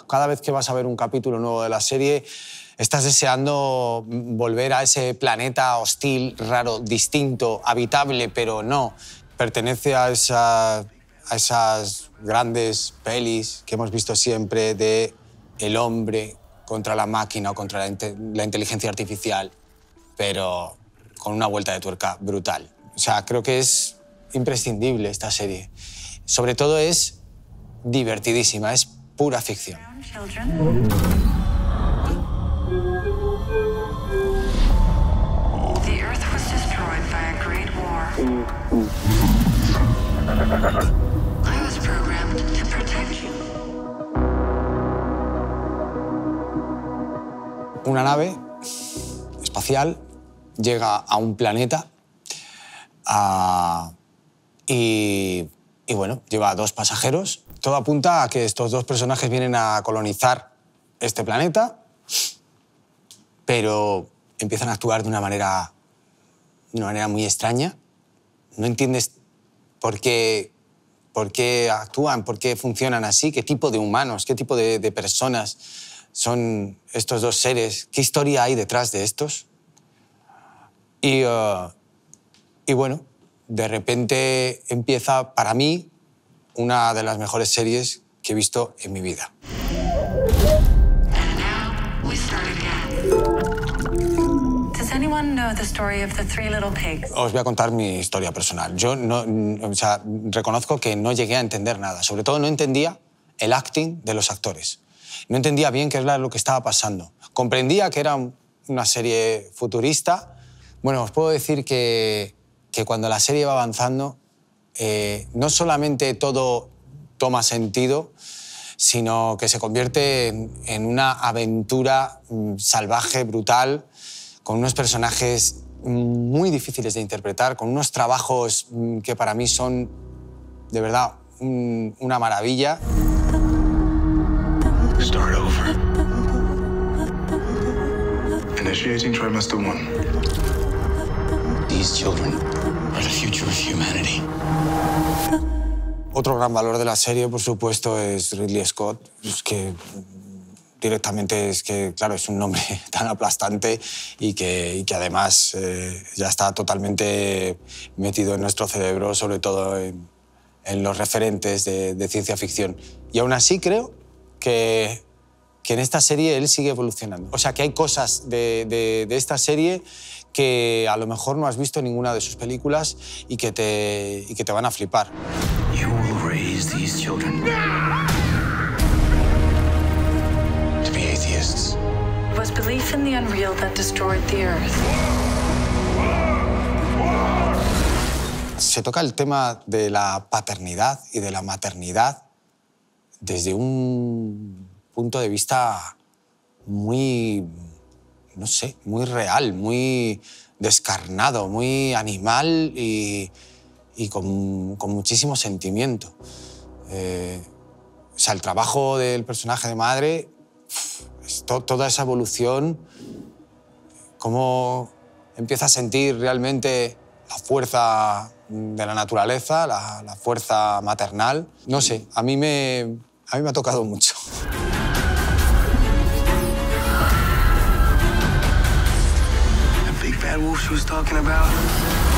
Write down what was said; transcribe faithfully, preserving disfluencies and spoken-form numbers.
Cada vez que vas a ver un capítulo nuevo de la serie, estás deseando volver a ese planeta hostil, raro, distinto, habitable, pero no. Pertenece a, esa, a esas grandes pelis que hemos visto siempre de el hombre contra la máquina o contra la, inte la inteligencia artificial, pero con una vuelta de tuerca brutal. O sea, creo que es imprescindible esta serie. Sobre todo es divertidísima, es pura ficción. Una nave espacial llega a un planeta uh, y, y, bueno, lleva a dos pasajeros. Todo apunta a que estos dos personajes vienen a colonizar este planeta, pero empiezan a actuar de una manera, de una manera muy extraña. No entiendes por qué, por qué actúan, por qué funcionan así, qué tipo de humanos, qué tipo de, de personas son estos dos seres, qué historia hay detrás de estos. Y, uh, y bueno, de repente empieza, para mí, una de las mejores series que he visto en mi vida. Os voy a contar mi historia personal. Yo no, o sea, reconozco que no llegué a entender nada. Sobre todo no entendía el acting de los actores. No entendía bien qué era lo que estaba pasando. Comprendía que era una serie futurista. Bueno, os puedo decir que, que cuando la serie va avanzando, eh, no solamente todo toma sentido, sino que se convierte en, en una aventura mm, salvaje, brutal, con unos personajes muy difíciles de interpretar, con unos trabajos mm, que para mí son, de verdad, un, una maravilla. Start over. Initiating trimester one. These children are the future of humanity. Otro gran valor de la serie, por supuesto, es Ridley Scott. Es que directamente es que, claro, es un nombre tan aplastante y que, y que además eh, ya está totalmente metido en nuestro cerebro, sobre todo en, en los referentes de, de ciencia ficción. Y aún así creo que, que en esta serie él sigue evolucionando. O sea, que hay cosas de, de, de esta serie que a lo mejor no has visto en ninguna de sus películas y que te, y que te van a flipar. You will raise these children to be atheists. It was belief in the unreal that destroyed the earth. Se toca el tema de la paternidad y de la maternidad desde un punto de vista muy, no sé, muy real, muy descarnado, muy animal y, y con, con muchísimo sentimiento. Eh, o sea, el trabajo del personaje de madre, es to, toda esa evolución, cómo empieza a sentir realmente la fuerza de la naturaleza, la, la fuerza maternal. No sé, a mí me, a mí me ha tocado mucho. The big bad wolf she was talking about.